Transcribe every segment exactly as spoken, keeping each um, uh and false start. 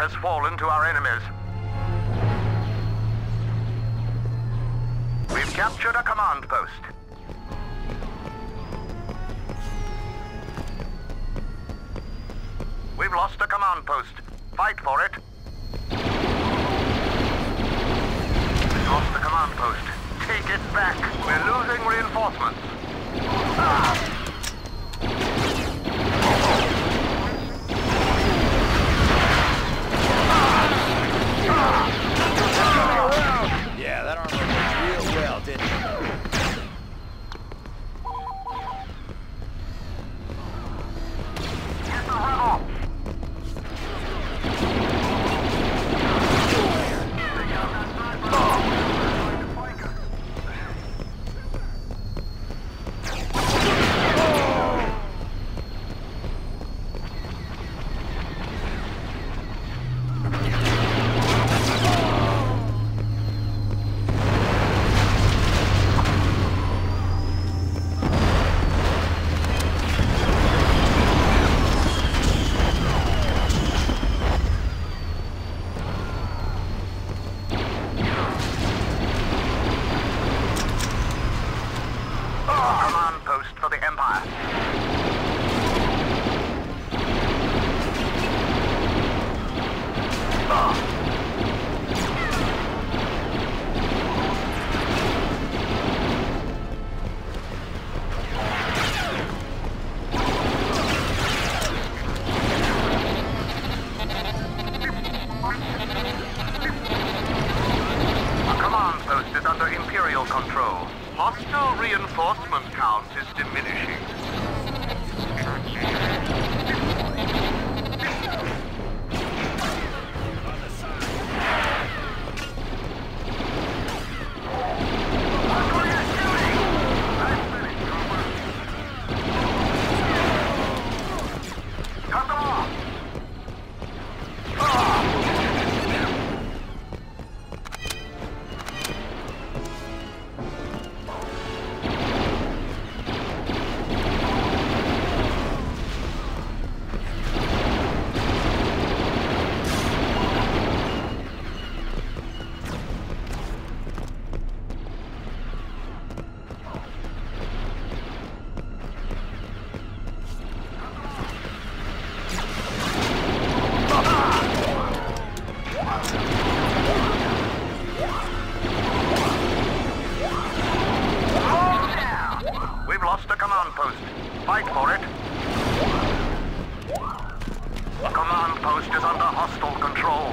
has fallen to our enemies. We've captured a command post. We've lost a command post. Fight for it. We've lost the command post. Take it back. We're losing reinforcements. Ah! Yeah, that armor worked real well, didn't it? Get the rebel! Hostile reinforcement count is diminishing. Fight for it. The command post is under hostile control.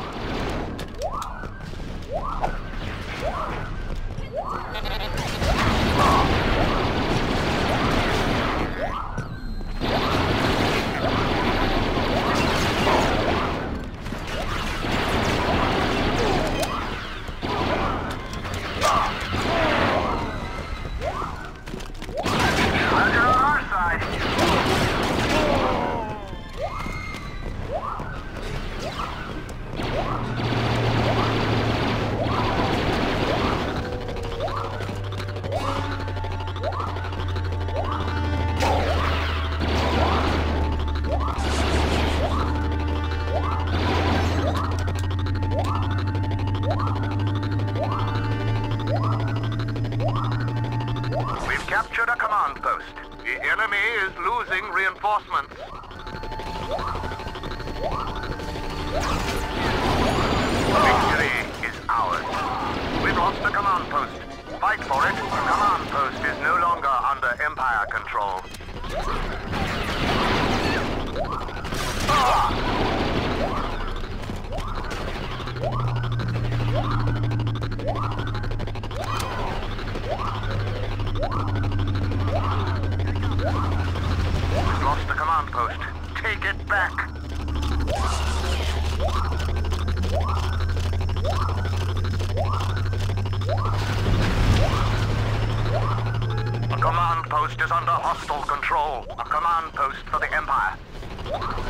Captured a command post. The enemy is losing reinforcements. Victory is ours. We've lost the command post. Fight for it. The command post is no longer under Empire control. Ah! We've lost the command post. Take it back. The command post is under hostile control. A command post for the Empire.